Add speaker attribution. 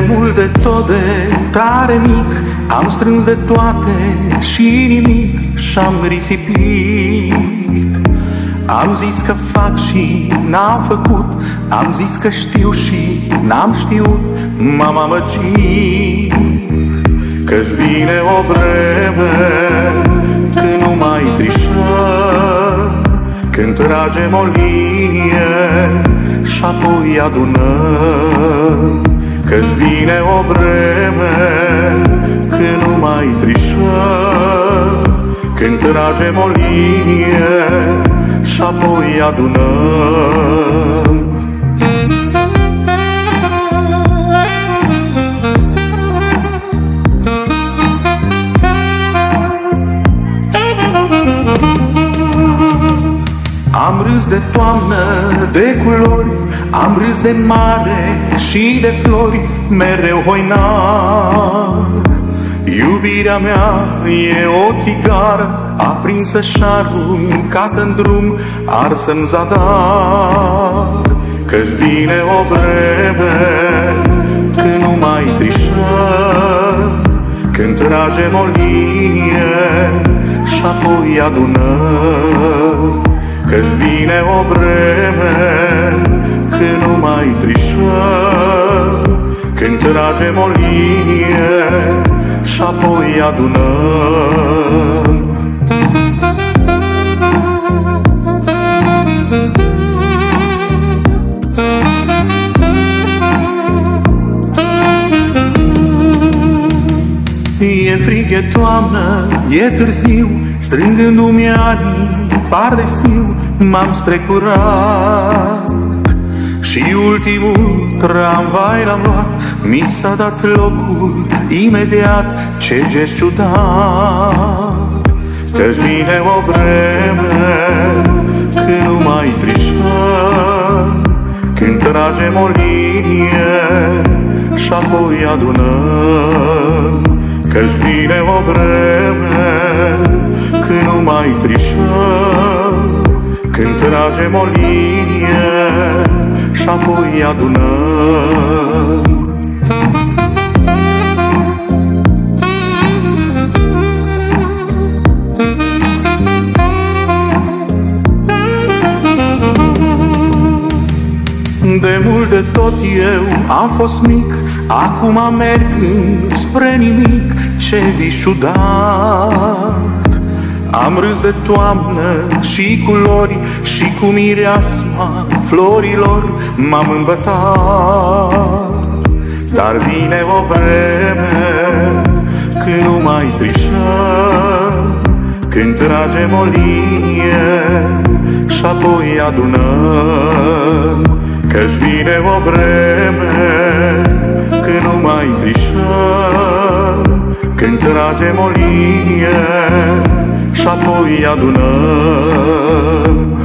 Speaker 1: mult de tot, de tare mic, am strâns de toate și nimic și-am risipit. Am zis că fac și n-am făcut, am zis că știu și n-am știut, m-am amăgit. Că-și vine o vreme când nu mai trișăm, când tragem o linie și apoi adunăm. Că-și vine o vreme când nu mai trișăm, când tragem o linie și apoi adunăm. Am râs de toamnă, de culori, am râs de mare și de flori, mereu hoinar. Iubirea mea e o țigară aprinsă și aruncată în drum, arsă în zadar. Că-și vine o vreme când nu mai trișăm, când tragem o linie și apoi adunăm. Că-și vine o vreme când nu mai trișăm, când tragem o linie și apoi adunăm. E frig, e toamnă, e târziu, strângându-mi anii pardesiu, m-am strecurat. Și ultimul tramvai l-am luat, mi s-a dat locul imediat. Ce gest ciudat! Că-și vine o vreme când nu mai trișăm, când tragem o linie și apoi adunăm. Că-și vine o vreme când nu mai trișăm, când tragem o linie și apoi adunăm. De mult de tot eu am fost mic, acum merg spre nimic. Ce vis ciudat! Am râs de toamnă și culori, și cu mireasma florilor m-am îmbătat. Dar vine o vreme când nu mai trișăm, când tragem o linie și apoi adunăm. Că-și vine o vreme când nu mai trișăm, când tragem o linie și apoi adunăm.